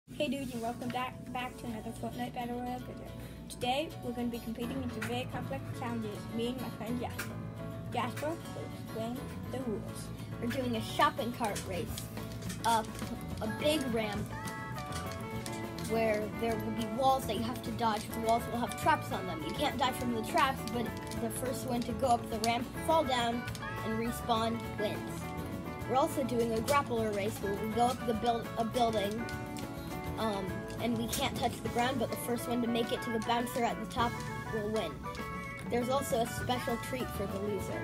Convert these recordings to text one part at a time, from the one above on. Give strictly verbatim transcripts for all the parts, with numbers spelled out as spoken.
Hey dudes, and welcome back back to another Fortnite Battle Royale video. Today we're going to be competing in some very complex challenges, me and my friend Jasper. Jasper will explain the rules. We're doing a shopping cart race up a big ramp where there will be walls that you have to dodge. The walls will have traps on them. You can't die from the traps, but the first one to go up the ramp, fall down, and respawn wins. We're also doing a grappler race where we go up the build a building. Um, and we can't touch the ground, but the first one to make it to the bouncer at the top will win. There's also a special treat for the loser.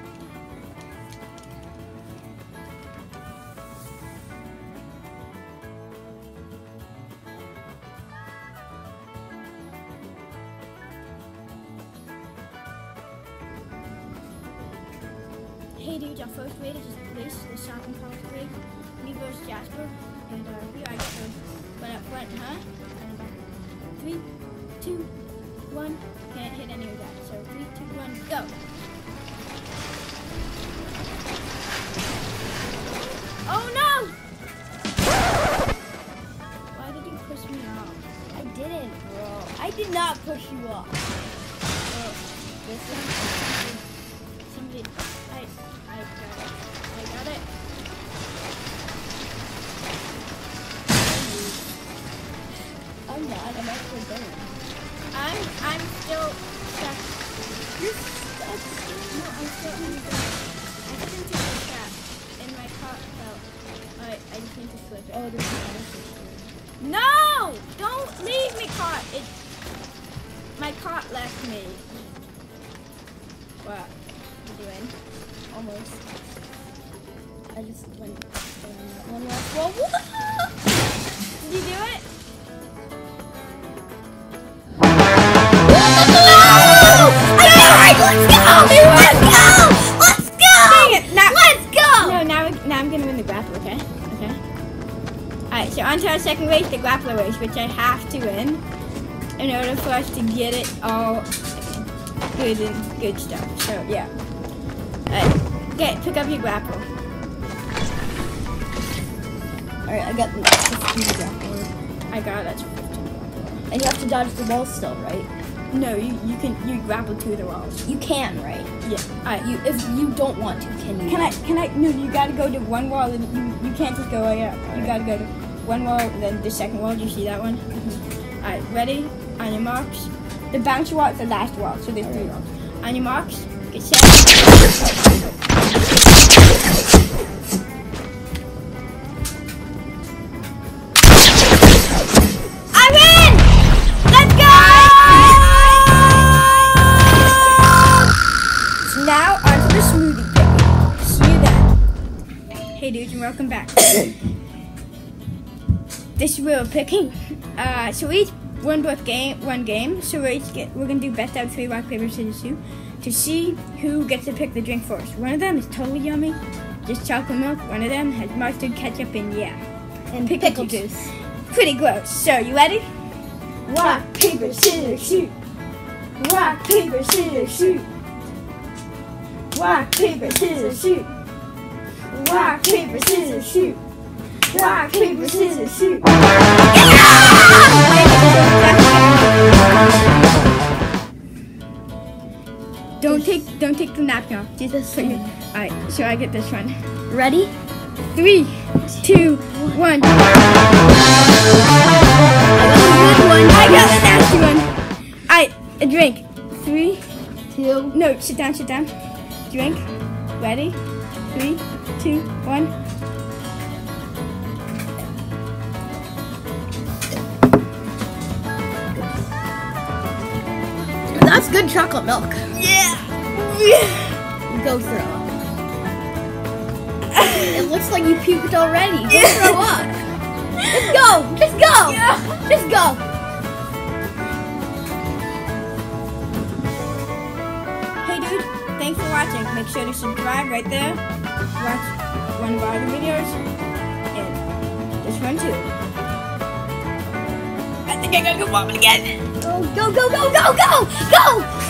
Hey dudes, our first race is race, the shopping cart race. Me versus Jasper, and uh, we are going one up front, huh? And back. Three, two, one. Can't hit any of that. So three, two, one, go. Oh no! Why did you push me off? I didn't, bro. I did not push you off. Oh, this one. Somebody. I. I got it. I got it. I'm not. I'm actually going. I'm. I'm still stuck. You're stuck. No, I'm still in the. I didn't take the trap, and my cart fell. Alright, I just need to flip it. Oh, there's a No! Don't leave me, cart. It. My cart left me. What? You doing? almost. I just went um, one last wall. Did you do it? Let's go! Let's go! Let's go! Dang it! Now, Let's go! No, now, now I'm gonna win the grappler, okay? Okay. Alright, so on to our second race, the grappler race, which I have to win in order for us to get it all good and good stuff. So, yeah. Alright, okay, pick up your grapple. Alright, I got the fifteen grappler. I got it, that's fifteen grappler. And you have to dodge the wall still, right? No, you, you can you grapple to the walls. You can, right? Yeah. Alright, You if you don't want to, can you? Can I, can I, no, you gotta go to one wall, and you, you can't just go way up. You gotta go to one wall, and then the second wall. Do you see that one? Mm-hmm. Alright, ready? On your marks. The bouncer wall is the last wall, so there's three walls. On your marks, get set. I win! Let's go! So now onto the smoothie picking. See you then. Hey dudes, and welcome back. This is real picking. Uh, so we each won both game, one game. So we're each get, we're gonna do best out of three, rock paper scissors shoot to see who gets to pick the drink first. One of them is totally yummy, just chocolate milk. One of them has mustard, ketchup, and yeah, and pickle, pickle juice. juice. Pretty gross. So you ready? Rock, paper, scissors, shoot. Rock, paper, scissors, shoot. Rock, paper, scissors, shoot. Rock, paper, scissors, shoot. Rock, paper, scissors, shoot. Don't take, don't take the napkin off. Just This put your. one. All right, so I get this one. Ready? Three, two, one. I got the nasty one. All right, a drink. Three, Two. no, sit down, sit down. Drink. Ready? Three, two, one. That's good chocolate milk. Yeah. Go throw up. It looks like you puked already. Go throw up. Just go. Just go. Yeah. Just go. Hey dude, thanks for watching. Make sure to subscribe right there. Watch one of our other videos. And this one too. I think I gotta go vomit again. Go, go, go, go, go, go, go.